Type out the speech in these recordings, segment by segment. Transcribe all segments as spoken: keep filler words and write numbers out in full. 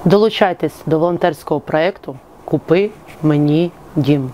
Долучайтесь до волонтерського проєкту «Купи мені дім».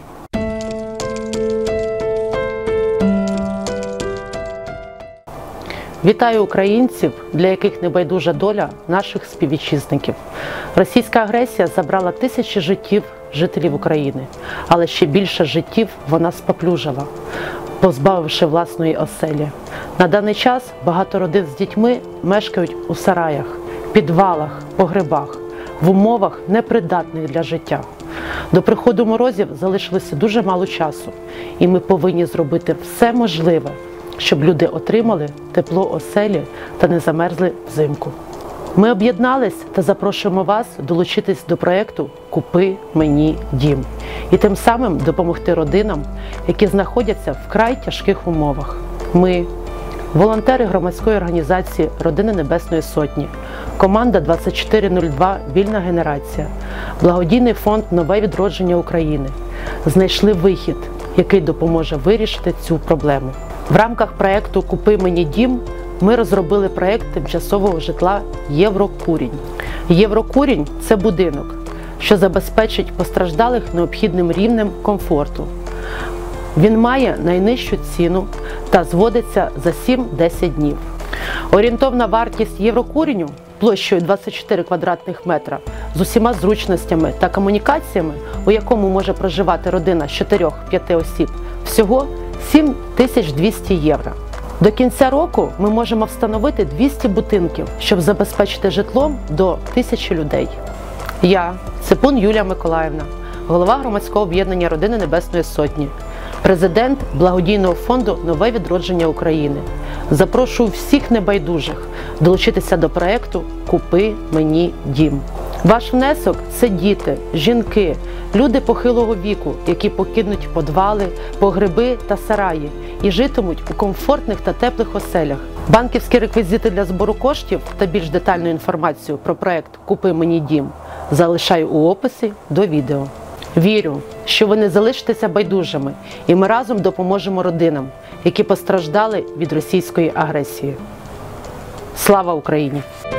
Вітаю українців, для яких небайдужа доля наших співвітчизників. Російська агресія забрала тисячі життів жителів України, але ще більше життів вона споплюжила, позбавивши власної оселі. На даний час багато родин з дітьми мешкають у сараях, підвалах, погребах, в умовах непридатних для життя. До приходу морозів залишилося дуже мало часу, і ми повинні зробити все можливе, щоб люди отримали тепло оселі та не замерзли взимку. Ми об'єднались та запрошуємо вас долучитись до проєкту «Купи мені дім» і тим самим допомогти родинам, які знаходяться в вкрай тяжких умовах. Ми – волонтери громадської організації «Родини Небесної Сотні», команда двадцять чотири нуль два «Вільна генерація», благодійний фонд «Нове відродження України» знайшли вихід, який допоможе вирішити цю проблему. В рамках проєкту «Купи мені дім» ми розробили проєкт тимчасового житла «Єврокурінь». «Єврокурінь» – це будинок, що забезпечить постраждалих необхідним рівнем комфорту. Він має найнижчу ціну та зводиться за сім-десять днів. Орієнтовна вартість «Єврокуріню» площею двадцять чотири квадратних метра з усіма зручностями та комунікаціями, у якому може проживати родина з чотирьох-п'яти осіб, всього сім тисяч двісті євро. До кінця року ми можемо встановити двісті будинків, щоб забезпечити житлом до тисячі людей. Я, Ципун Юлія Миколаївна, голова громадського об'єднання «Родини Небесної Сотні», президент благодійного фонду «Нове відродження України». Запрошую всіх небайдужих долучитися до проєкту «Купи мені дім». Ваш внесок – це діти, жінки, люди похилого віку, які покинуть подвали, погреби та сараї і житимуть у комфортних та теплих оселях. Банківські реквізити для збору коштів та більш детальну інформацію про проєкт «Купи мені дім» залишаю у описі до відео. Вірю, що ви не залишитеся байдужими, і ми разом допоможемо родинам, які постраждали від російської агресії. Слава Україні!